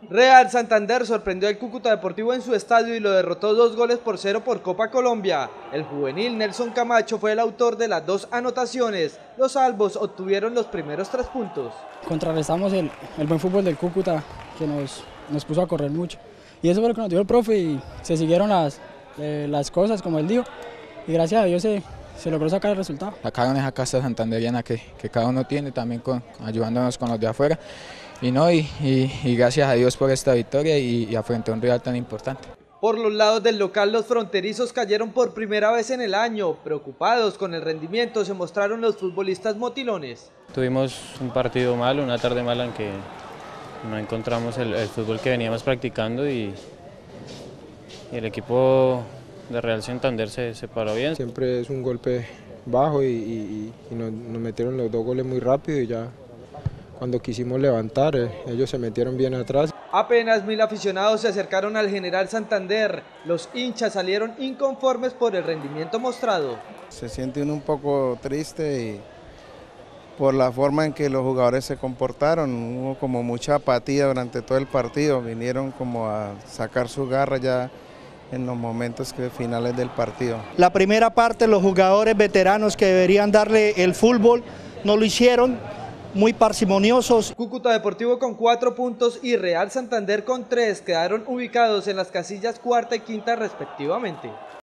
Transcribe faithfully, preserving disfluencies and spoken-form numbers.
Real Santander sorprendió al Cúcuta Deportivo en su estadio y lo derrotó dos goles por cero por Copa Colombia. El juvenil Nelson Camacho fue el autor de las dos anotaciones. Los albos obtuvieron los primeros tres puntos. Contrarrestamos el, el buen fútbol del Cúcuta, que nos, nos puso a correr mucho. Y eso fue lo que nos dio el profe y se siguieron las, eh, las cosas como él dijo. Y gracias a Dios se, se logró sacar el resultado. Sacaron esa casta santanderiana que, que cada uno tiene, también con, ayudándonos con los de afuera. Y, no, y, y, y gracias a Dios por esta victoria y, y frente a un rival tan importante. Por los lados del local, los fronterizos cayeron por primera vez en el año. Preocupados con el rendimiento se mostraron los futbolistas motilones. Tuvimos un partido malo, una tarde mala en que no encontramos el, el fútbol que veníamos practicando y, y el equipo de Real Santander se, se paró bien. Siempre es un golpe bajo y, y, y nos, nos metieron los dos goles muy rápido y ya cuando quisimos levantar eh, ellos se metieron bien atrás. Apenas mil aficionados se acercaron al General Santander. Los hinchas salieron inconformes por el rendimiento mostrado. Se siente uno un poco triste y por la forma en que los jugadores se comportaron. Hubo como mucha apatía durante todo el partido, vinieron como a sacar su garra ya en los momentos que, finales del partido. La primera parte los jugadores veteranos que deberían darle el fútbol no lo hicieron, muy parsimoniosos. Cúcuta Deportivo con cuatro puntos y Real Santander con tres quedaron ubicados en las casillas cuarta y quinta respectivamente.